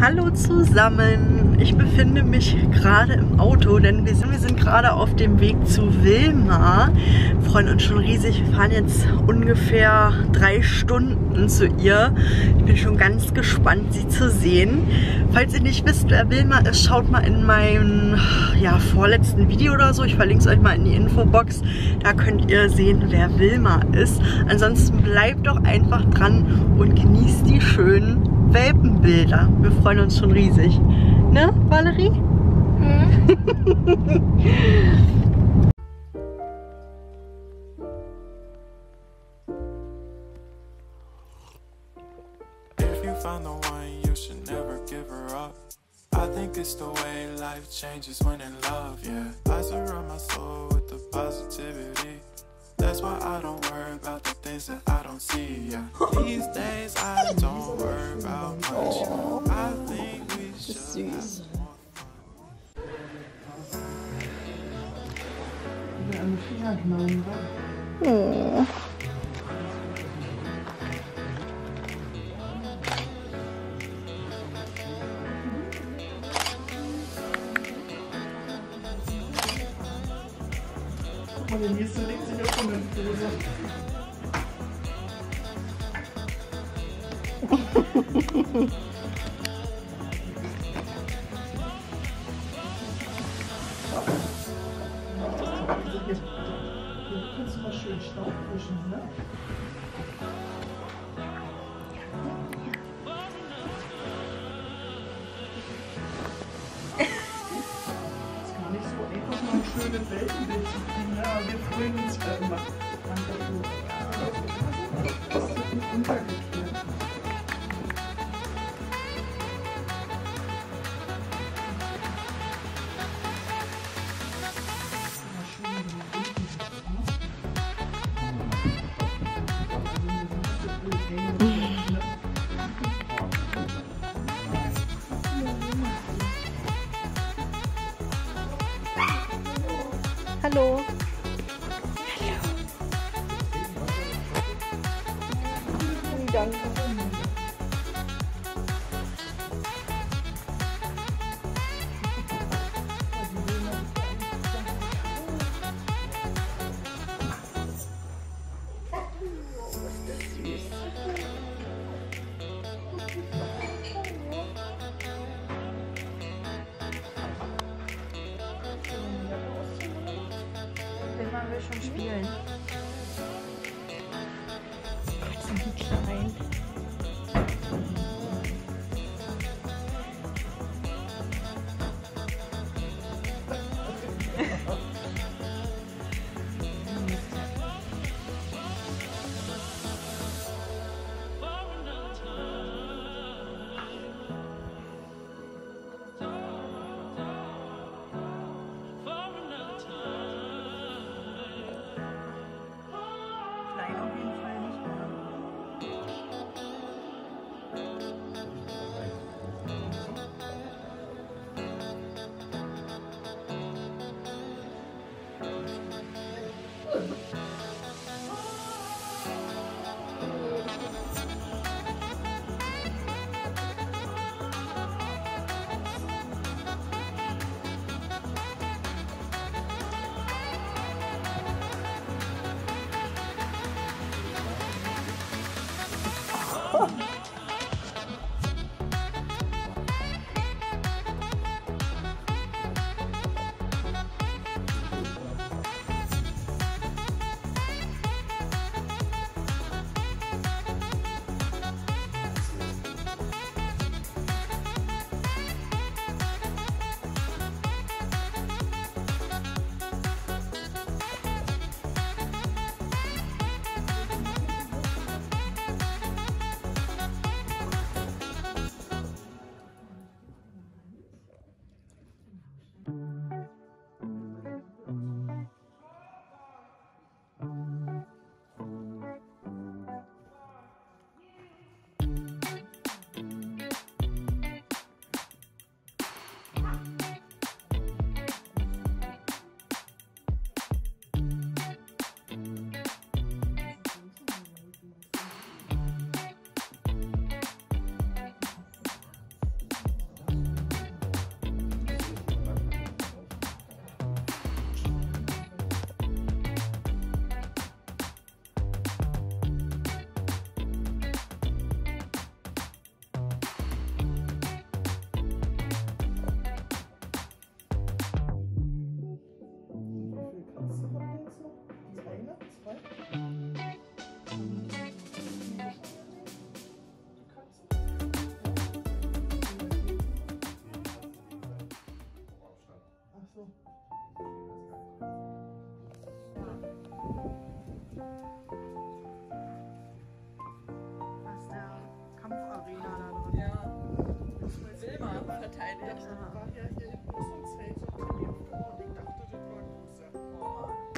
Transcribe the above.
Hallo zusammen, ich befinde mich gerade im Auto, denn wir sind gerade auf dem Weg zu Wilma. Wir freuen uns schon riesig, wir fahren jetzt ungefähr 3 Stunden zu ihr. Ich bin schon ganz gespannt, sie zu sehen. Falls ihr nicht wisst, wer Wilma ist, schaut mal in meinem vorletzten Video oder so. Ich verlinke es euch mal in die Infobox. Da könnt ihr sehen, wer Wilma ist. Ansonsten bleibt doch einfach dran und genießt die schönen Welpenbilder. Wir freuen uns schon riesig. Ne, Valerie? If you found the one, you should never give her up. I think it's the way life changes when in love, yeah. I surround my soul with the positivity. That's why I don't worry about the things that I don't see, yeah. These days I don't worry about much. I think we should have more fun. Und der nächste legt sich auf eine Pose. Hier kannst du mal schön Staub wischen, ne? Ist gar nicht so einfach, mal ein schönes Weltenbild zu kriegen, ne? Aber wir freuen uns immer. Das ist nicht untergekehrt. Hallo. Danke. Wilma will schon spielen. Gott, sind die klein. Nein, auf jeden Fall nicht mehr. kleinteilig. Ja, war ja hier in Nussungsfeld so ein Termin und ich dachte, das war großer. Oh.